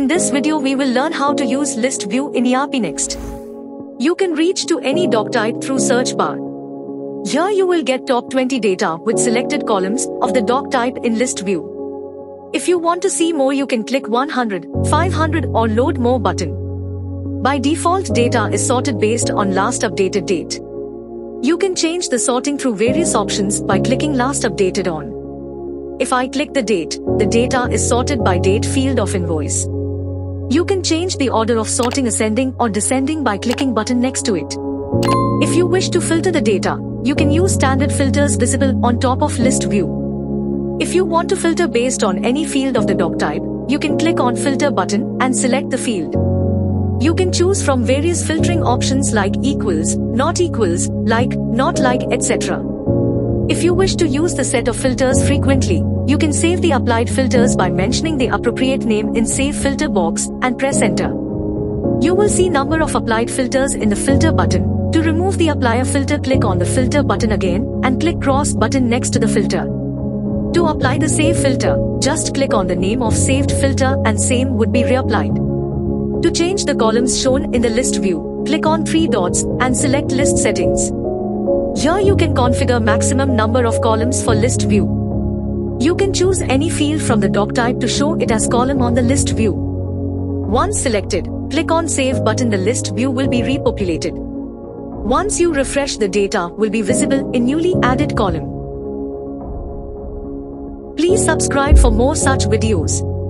In this video we will learn how to use list view in ERPNext. You can reach to any doc type through search bar. Here you will get top 20 data with selected columns of the doc type in list view. If you want to see more, you can click 100, 500 or load more button. By default, data is sorted based on last updated date. You can change the sorting through various options by clicking last updated on. If I click the date, the data is sorted by date field of invoice. You can change the order of sorting ascending or descending by clicking button next to it. If you wish to filter the data, you can use standard filters visible on top of list view. If you want to filter based on any field of the doc type, you can click on filter button and select the field. You can choose from various filtering options like equals, not equals, like, not like, etc. If you wish to use the set of filters frequently, you can save the applied filters by mentioning the appropriate name in Save Filter box and press enter. You will see number of applied filters in the filter button. To remove the apply a filter, click on the filter button again and click cross button next to the filter. To apply the save filter, just click on the name of saved filter and same would be reapplied. To change the columns shown in the list view, click on three dots and select list settings. Here you can configure maximum number of columns for list view. You can choose any field from the doc type to show it as column on the list view. Once selected, click on save button. The list view will be repopulated. Once you refresh, the data will be visible in newly added column. Please subscribe for more such videos.